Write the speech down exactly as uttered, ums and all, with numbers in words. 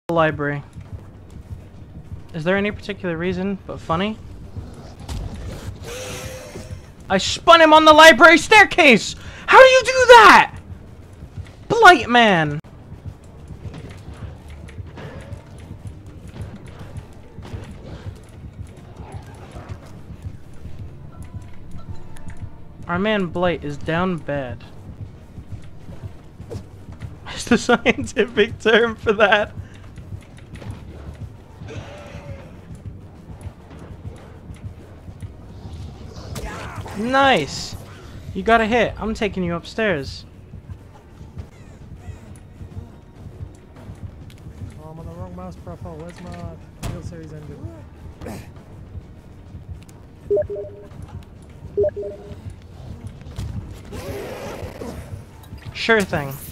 Library. Is there any particular reason but funny? I spun him on the library staircase! How do you do that? Blight man! Our man Blight is down bad. Is the scientific term for that? Nice! You got a hit. I'm taking you upstairs. Oh, I'm on the wrong mouse profile. Where's my Field Series engine? Sure thing.